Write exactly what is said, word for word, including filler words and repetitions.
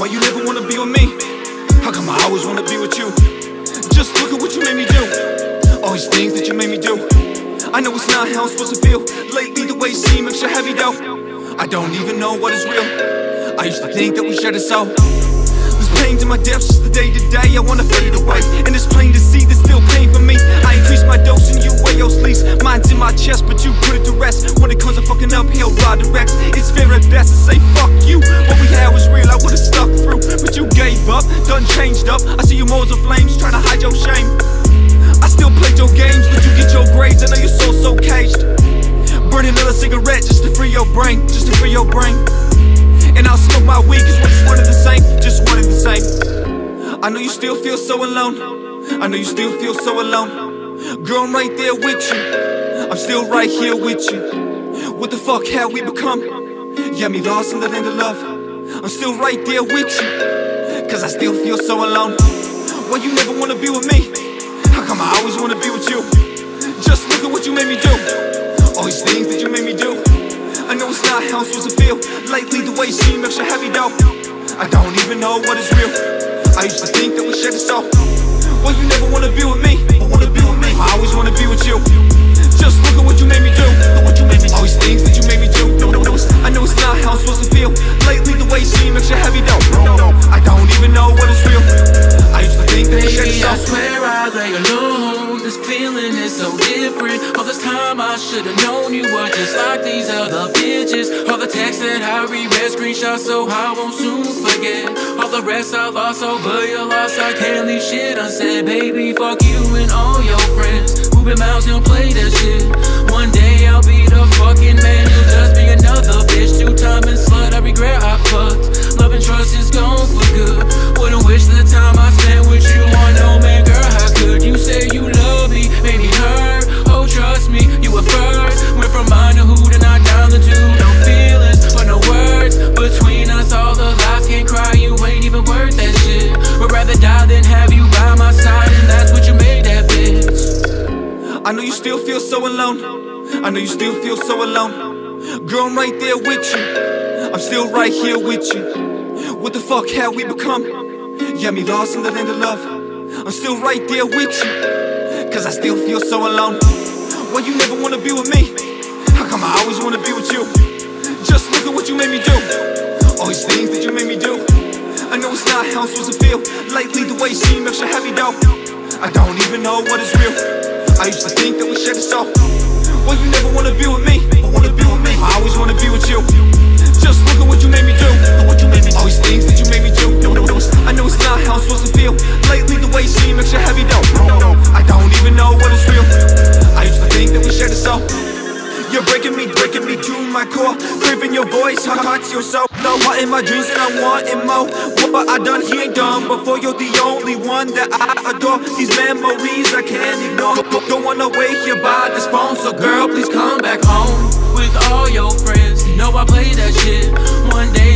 Why you never wanna be with me? How come I always wanna be with you? Just look at what you made me do. All these things that you made me do. I know it's not how I'm supposed to feel. Lately the way you seem extra heavy though. I don't even know what is real. I used to think that we shared a soul. There's pain to my depths just the day to day. I wanna fade away, and it's plain to see there's still pain for me. I increase my dose and you weigh your sleeves. Mine's in my chest but you put it to rest. When it comes to fucking uphill ride directs, it's fair at best to say fuck you. What we had was real, I would've stuck through, but you gave up, done changed up. I see you moles of flames trying to hide your shame. I still played your games, let you get your grades. I know your soul so caged. Burn another cigarette just to free your brain, just to free your brain. And I'll smoke my weed cause we're just one and the same, just one and the same. I know you still feel so alone, I know you still feel so alone. Girl, I'm right there with you, I'm still right here with you. What the fuck have we become? Yeah, me lost in the land of love. I'm still right there with you, cause I still feel so alone. Why you never wanna be with me? How come I always wanna be with you? Just look at what you made me do. All these things that you made me do. I know it's not how I'm supposed to feel. Lately the way you seem extra heavy though. I don't even know what is real. I used to think that we shared a soul. Well, you never wanna be with me, but wanna be with me. I always wanna be with you. Just look at what you made me do. What you made me do. All these things that you made me do. No, no, no, I know it's not how I'm supposed to feel. Lately the way you seem extra heavy though. I don't even know what is real. I used to think that we shared a soul. I swear I lay alone. This feeling is so different. All this time I should've known you were just like these other bitches. All the texts that I reread, screenshots so I won't soon forget. All the rest I lost over your loss. I can't leave shit unsaid. Baby, fuck you and all your friends who been miles and play that shit. One day I'll be the fucking man. You'll just be another bitch. Two-time and slut, I regret I fucked. Love and trust is gone for good. Wouldn't wish the time I spent with you on. No man, girl, how could you say you love me? Made me hurt, oh trust me, you were first. Went from mine to who to not down to two. No feelings, but no words between us. All the lies can't cry, you ain't even worth that shit. Would rather die than have you by my side, and that's what you made that bitch. I know you still feel so alone, I know you still feel so alone. Girl, I'm right there with you, I'm still right here with you. What the fuck have we become? Yeah, me lost in the land of love. I'm still right there with you, cause I still feel so alone. Why you never wanna be with me? How come I always wanna be with you? Just look at what you made me do. All these things that you made me do. I know it's not how I'm supposed to feel. Lately the way you seem extra heavy though. I don't even know what is real. I used to think that we shared a soul. Well, you never wanna be with me, but wanna be with me. I always wanna be with you. Just look at what you made me do. All these things that you made me do. I know it's not how I'm supposed to feel. Lately the way you seem extra heavy though. I don't even know what is real. I used to think that we shared a soul. You're breaking me, breaking me to my core. Craving your voice, how hot you're so low. Hot in my dreams and I want it more. What I done, he ain't done before. You're the only one that I adore. These memories I can't ignore. Don't wanna wait here by this phone, so girl, please come back home. With all your friends, you know I play that shit. One day